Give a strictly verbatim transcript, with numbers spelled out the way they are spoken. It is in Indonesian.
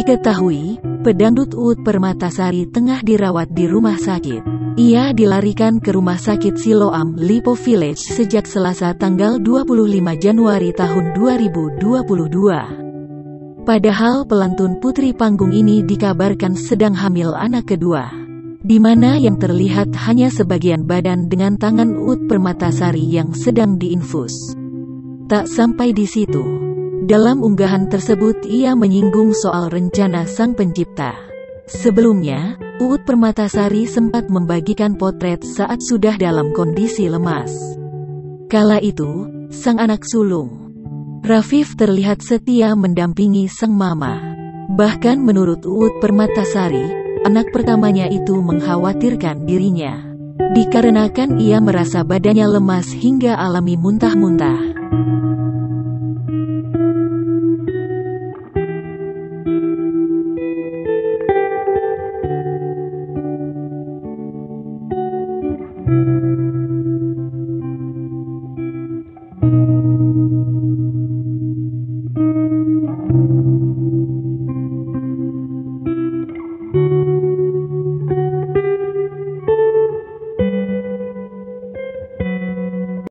Diketahui, pedangdut Uut Permatasari tengah dirawat di rumah sakit. Ia dilarikan ke Rumah Sakit Siloam Lipo Village sejak Selasa tanggal dua puluh lima Januari tahun dua ribu dua puluh dua. Padahal pelantun putri panggung ini dikabarkan sedang hamil anak kedua, di mana yang terlihat hanya sebagian badan dengan tangan Uut Permatasari yang sedang diinfus. Tak sampai di situ. Dalam unggahan tersebut ia menyinggung soal rencana sang pencipta. Sebelumnya, Uut Permatasari sempat membagikan potret saat sudah dalam kondisi lemas. Kala itu, sang anak sulung, Rafif, terlihat setia mendampingi sang mama. Bahkan menurut Uut Permatasari, anak pertamanya itu mengkhawatirkan dirinya, dikarenakan ia merasa badannya lemas hingga alami muntah-muntah.